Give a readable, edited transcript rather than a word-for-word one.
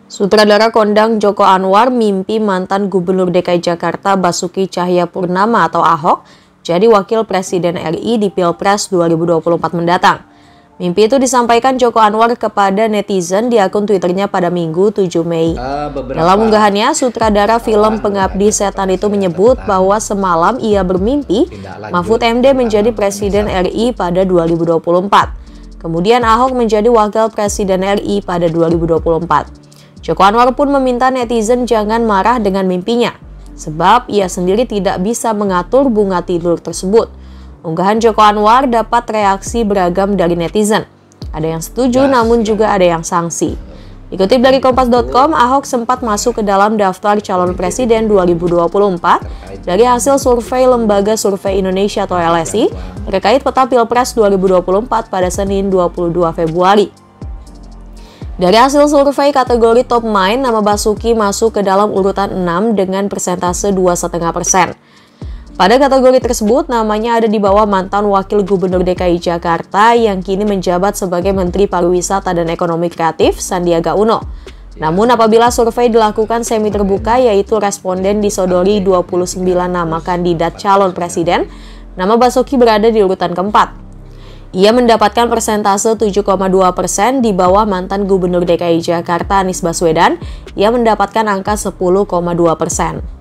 Sutradara kondang Joko Anwar mimpi mantan Gubernur DKI Jakarta Basuki Cahayapurnama atau Ahok jadi Wakil Presiden RI di Pilpres 2024 mendatang. Mimpi itu disampaikan Joko Anwar kepada netizen di akun Twitternya pada Minggu 7 Mei. Dalam unggahannya, sutradara film Pengabdi Setan itu menyebut bahwa semalam ia bermimpi Mahfud MD menjadi Presiden RI pada 2024. Kemudian Ahok menjadi Wakil Presiden RI pada 2024. Joko Anwar pun meminta netizen jangan marah dengan mimpinya, sebab ia sendiri tidak bisa mengatur bunga tidur tersebut. Unggahan Joko Anwar dapat reaksi beragam dari netizen. Ada yang setuju, namun juga ada yang sanksi. Dikutip dari Kompas.com, Ahok sempat masuk ke dalam daftar calon presiden 2024 dari hasil survei Lembaga Survei Indonesia atau LSI terkait peta Pilpres 2024 pada Senin 22 Februari. Dari hasil survei kategori top mind, nama Basuki masuk ke dalam urutan 6 dengan persentase 2,5%. Pada kategori tersebut, namanya ada di bawah mantan Wakil Gubernur DKI Jakarta yang kini menjabat sebagai Menteri Pariwisata dan Ekonomi Kreatif, Sandiaga Uno. Namun apabila survei dilakukan semi terbuka, yaitu responden disodori 29 nama kandidat calon presiden, nama Basuki berada di urutan keempat. Ia mendapatkan persentase 7,2% di bawah mantan Gubernur DKI Jakarta Anies Baswedan yang mendapatkan angka 10,2%.